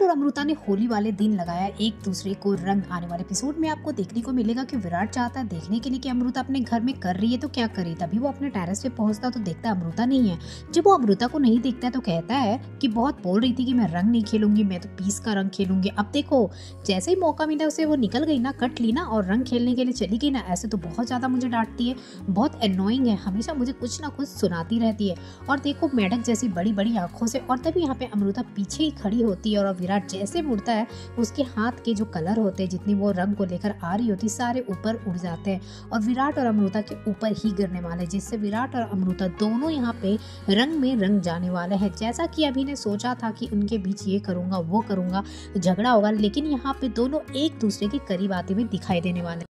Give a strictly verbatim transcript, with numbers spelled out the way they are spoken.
और अमृता ने होली वाले दिन लगाया एक दूसरे को रंग। आने वाले एपिसोड में आपको देखने को मिलेगा कि विराट चाहता है देखने के लिए कि अमृता अपने घर में कर रही है तो क्या करे। तभी वो अपने टेरेस पे पहुंचता तो देखता अमृता नहीं है। जब वो अमृता को नहीं देखता है तो कहता है कि बहुत बोल रही थी कि मैं रंग नहीं खेलूंगी, मैं तो पीस का रंग खेलूंगी। अब देखो जैसे ही मौका मिला उसे वो निकल गई ना, कट ली ना और रंग खेलने के लिए चली गई ना। ऐसे तो बहुत ज्यादा मुझे डांटती है, बहुत एनोइंग है, हमेशा मुझे कुछ ना कुछ सुनाती रहती है। और देखो मेढक जैसी बड़ी बड़ी आंखों से। और तभी यहाँ पे अमृता पीछे ही खड़ी होती है और विराट जैसे मुड़ता है उसके हाथ के जो कलर होते हैं, जितनी वो रंग को लेकर आ रही होती, सारे ऊपर उड़ जाते हैं और विराट और अमृता के ऊपर ही गिरने वाले, जिससे विराट और अमृता दोनों यहाँ पे रंग में रंग जाने वाले हैं। जैसा कि अभी ने सोचा था कि उनके बीच ये करूंगा वो करूंगा, झगड़ा होगा, लेकिन यहाँ पे दोनों एक दूसरे के करीब आते हुए दिखाई देने वाले।